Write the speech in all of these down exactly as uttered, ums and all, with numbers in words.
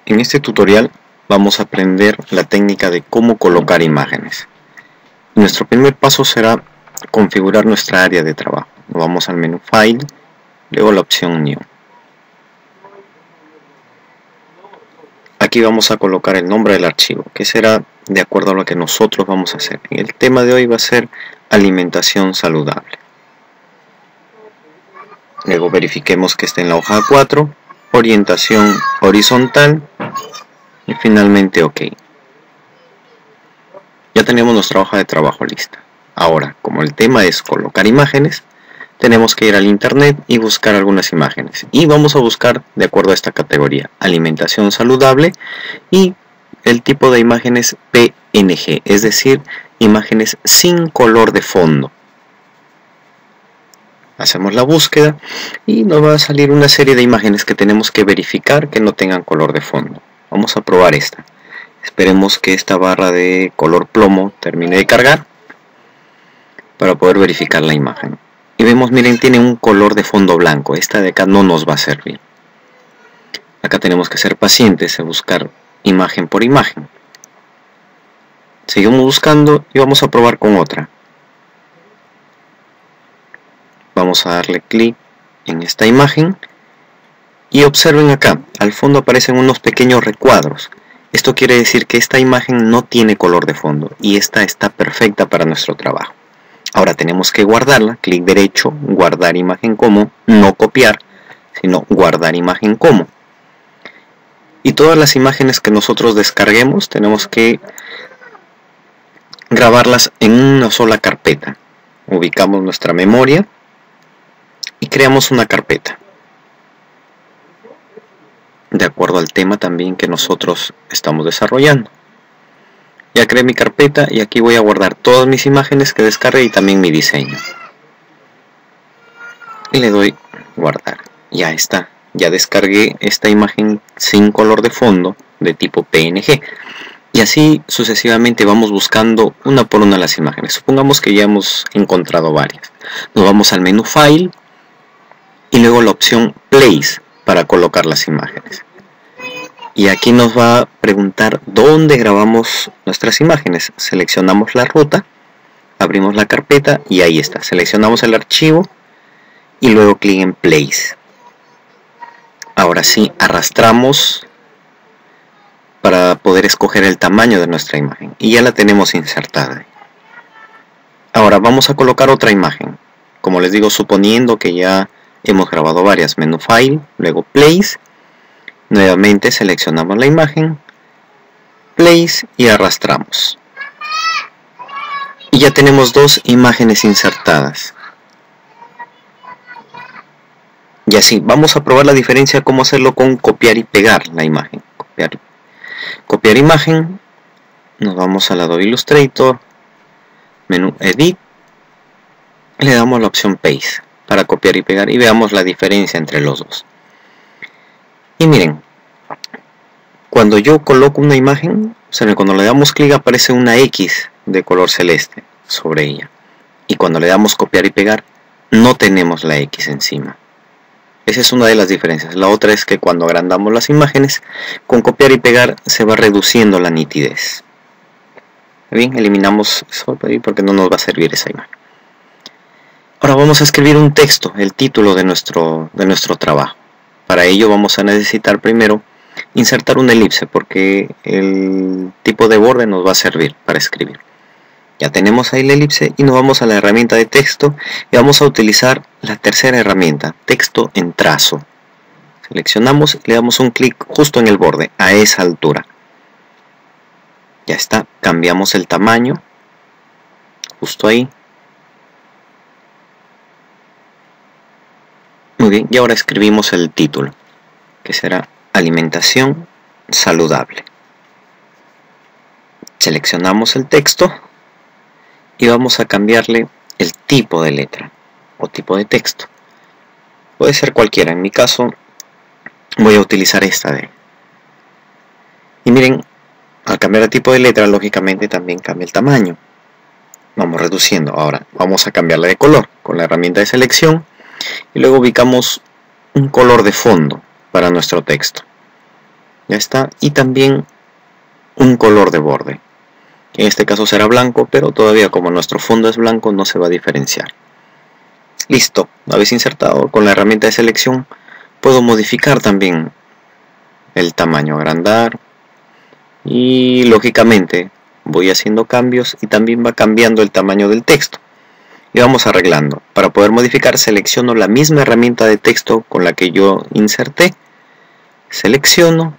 En este tutorial vamos a aprender la técnica de cómo colocar imágenes. Nuestro primer paso será configurar nuestra área de trabajo. Nos vamos al menú File, luego la opción New. Aquí vamos a colocar el nombre del archivo, que será de acuerdo a lo que nosotros vamos a hacer. El tema de hoy va a ser alimentación saludable. Luego verifiquemos que esté en la hoja cuatro, orientación horizontal y finalmente OK. Ya tenemos nuestra hoja de trabajo lista. Ahora, como el tema es colocar imágenes, tenemos que ir al internet y buscar algunas imágenes. Y vamos a buscar de acuerdo a esta categoría, alimentación saludable, y el tipo de imágenes P N G, es decir, imágenes sin color de fondo. Hacemos la búsqueda y nos va a salir una serie de imágenes que tenemos que verificar que no tengan color de fondo. Vamos a probar esta. Esperemos que esta barra de color plomo termine de cargar para poder verificar la imagen. Y vemos, miren, tiene un color de fondo blanco. Esta de acá no nos va a servir. Acá tenemos que ser pacientes y buscar imagen por imagen. Seguimos buscando y vamos a probar con otra. Vamos a darle clic en esta imagen y observen acá, al fondo aparecen unos pequeños recuadros. Esto quiere decir que esta imagen no tiene color de fondo y esta está perfecta para nuestro trabajo. Ahora tenemos que guardarla, clic derecho, guardar imagen como, no copiar, sino guardar imagen como. Y todas las imágenes que nosotros descarguemos tenemos que grabarlas en una sola carpeta. Ubicamos nuestra memoria y creamos una carpeta de acuerdo al tema también que nosotros estamos desarrollando. Ya creé mi carpeta y aquí voy a guardar todas mis imágenes que descargué y también mi diseño. Y le doy guardar. Ya está. Ya descargué esta imagen sin color de fondo de tipo P N G. Y así sucesivamente vamos buscando una por una las imágenes. Supongamos que ya hemos encontrado varias. Nos vamos al menú File y luego la opción Place para colocar las imágenes. Y aquí nos va a preguntar dónde grabamos nuestras imágenes. Seleccionamos la ruta, abrimos la carpeta y ahí está. Seleccionamos el archivo y luego clic en Place. Ahora sí, arrastramos para poder escoger el tamaño de nuestra imagen. Y ya la tenemos insertada. Ahora vamos a colocar otra imagen. Como les digo, suponiendo que ya hemos grabado varias. Menú File, luego Place. Nuevamente seleccionamos la imagen, Place y arrastramos. Y ya tenemos dos imágenes insertadas. Y así, vamos a probar la diferencia, cómo hacerlo con copiar y pegar la imagen. Copiar, copiar imagen, nos vamos al Adobe Illustrator, menú Edit, le damos la opción Paste para copiar y pegar y veamos la diferencia entre los dos. Y miren, cuando yo coloco una imagen, o sea, cuando le damos clic aparece una X de color celeste sobre ella. Y cuando le damos copiar y pegar, no tenemos la X encima. Esa es una de las diferencias. La otra es que cuando agrandamos las imágenes, con copiar y pegar se va reduciendo la nitidez. Bien, eliminamos eso porque no nos va a servir esa imagen. Ahora vamos a escribir un texto, el título de nuestro, de nuestro trabajo. Para ello vamos a necesitar primero insertar una elipse porque el tipo de borde nos va a servir para escribir. Ya tenemos ahí la elipse y nos vamos a la herramienta de texto y vamos a utilizar la tercera herramienta, texto en trazo. Seleccionamos y le damos un clic justo en el borde, a esa altura. Ya está, cambiamos el tamaño, justo ahí. Muy bien, y ahora escribimos el título, que será alimentación saludable. Seleccionamos el texto y vamos a cambiarle el tipo de letra o tipo de texto. Puede ser cualquiera, en mi caso voy a utilizar esta de. Y miren, al cambiar el tipo de letra, lógicamente también cambia el tamaño. Vamos reduciendo. Ahora vamos a cambiarla de color con la herramienta de selección. Y luego ubicamos un color de fondo para nuestro texto. Ya está. Y también un color de borde. En este caso será blanco, pero todavía como nuestro fondo es blanco no se va a diferenciar. Listo. Una vez insertado con la herramienta de selección, puedo modificar también el tamaño, agrandar. Y lógicamente voy haciendo cambios y también va cambiando el tamaño del texto. Y vamos arreglando. Para poder modificar, selecciono la misma herramienta de texto con la que yo inserté. Selecciono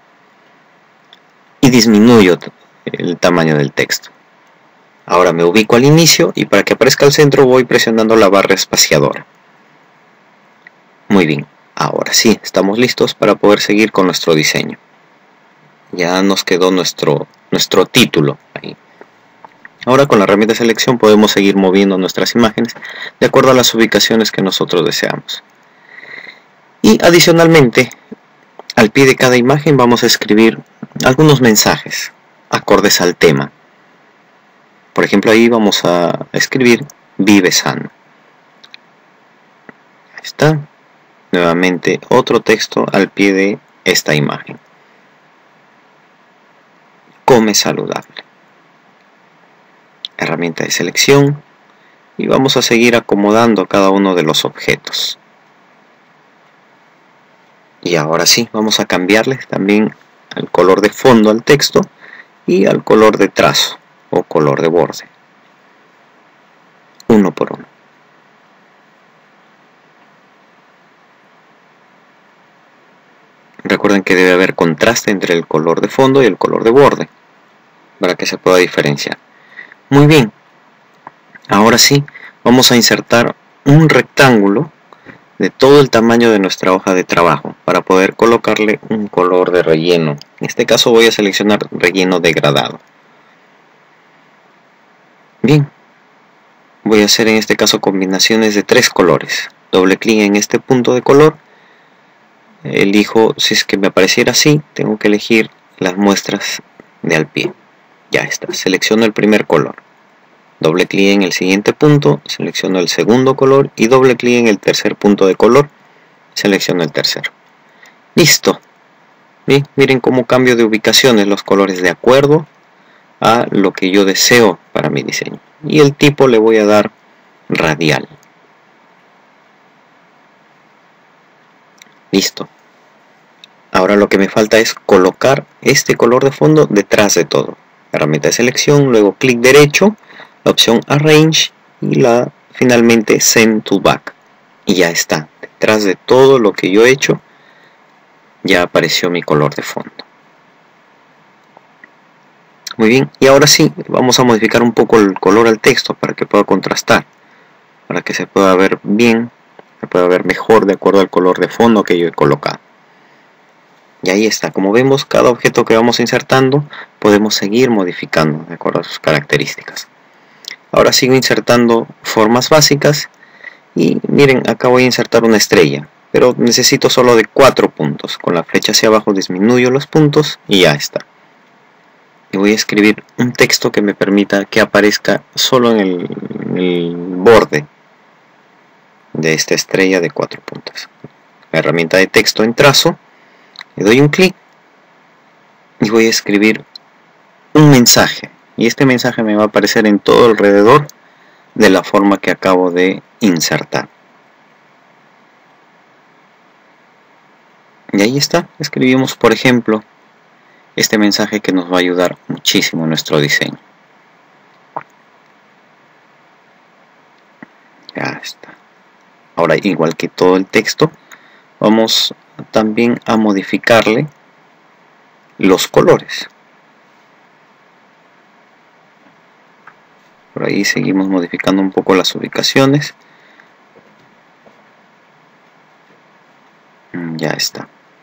y disminuyo el tamaño del texto. Ahora me ubico al inicio y para que aparezca al centro voy presionando la barra espaciadora. Muy bien, ahora sí, estamos listos para poder seguir con nuestro diseño. Ya nos quedó nuestro, nuestro título ahí. Ahora con la herramienta de selección podemos seguir moviendo nuestras imágenes de acuerdo a las ubicaciones que nosotros deseamos. Y adicionalmente, al pie de cada imagen vamos a escribir algunos mensajes acordes al tema. Por ejemplo, ahí vamos a escribir vive sano. Ahí está. Nuevamente otro texto al pie de esta imagen. Come saludable. Herramienta de selección y vamos a seguir acomodando cada uno de los objetos. Y ahora sí, vamos a cambiarles también el color de fondo al texto y al color de trazo o color de borde, uno por uno. Recuerden que debe haber contraste entre el color de fondo y el color de borde para que se pueda diferenciar. Muy bien, ahora sí vamos a insertar un rectángulo de todo el tamaño de nuestra hoja de trabajo para poder colocarle un color de relleno. En este caso voy a seleccionar relleno degradado. Bien, voy a hacer en este caso combinaciones de tres colores. Doble clic en este punto de color, elijo, si es que me apareciera así, tengo que elegir las muestras de al pie. Ya está, selecciono el primer color, doble clic en el siguiente punto, selecciono el segundo color y doble clic en el tercer punto de color, selecciono el tercero. Listo. ¿Sí? Miren cómo cambio de ubicaciones los colores de acuerdo a lo que yo deseo para mi diseño. Y el tipo le voy a dar radial. Listo. Ahora lo que me falta es colocar este color de fondo detrás de todo. Herramienta de selección, luego clic derecho, la opción Arrange y la finalmente Send to Back. Y ya está. Detrás de todo lo que yo he hecho, ya apareció mi color de fondo. Muy bien, y ahora sí, vamos a modificar un poco el color al texto para que pueda contrastar, para que se pueda ver bien, se pueda ver mejor de acuerdo al color de fondo que yo he colocado. Y ahí está, como vemos, cada objeto que vamos insertando podemos seguir modificando de acuerdo a sus características. Ahora sigo insertando formas básicas y miren, acá voy a insertar una estrella, pero necesito solo de cuatro puntos. Con la flecha hacia abajo disminuyo los puntos y ya está. Y voy a escribir un texto que me permita que aparezca solo en el, en el borde de esta estrella de cuatro puntos. La herramienta de texto en trazo, le doy un clic y voy a escribir un mensaje. Y este mensaje me va a aparecer en todo alrededor de la forma que acabo de insertar. Y ahí está, escribimos por ejemplo este mensaje que nos va a ayudar muchísimo en nuestro diseño. Ya está. Ahora, igual que todo el texto, vamos también a modificarle los colores. Por ahí seguimos modificando un poco las ubicaciones. Ya está.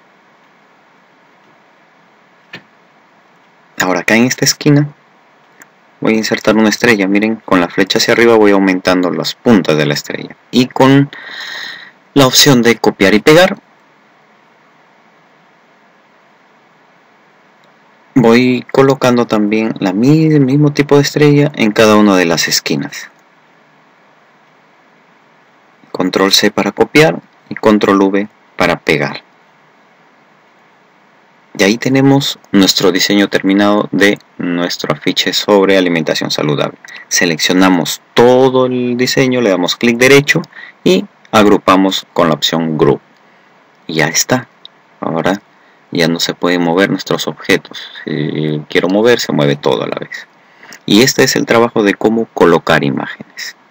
Ahora acá en esta esquina voy a insertar una estrella. Miren, con la flecha hacia arriba voy aumentando las puntas de la estrella. Y con la opción de copiar y pegar, voy colocando también la misma, el mismo tipo de estrella en cada una de las esquinas. Control C para copiar y Control V para pegar. Y ahí tenemos nuestro diseño terminado de nuestro afiche sobre alimentación saludable. Seleccionamos todo el diseño, le damos clic derecho y agrupamos con la opción Group. Y ya está. Ahora ya no se pueden mover nuestros objetos. Si quiero mover, se mueve todo a la vez. Y este es el trabajo de cómo colocar imágenes.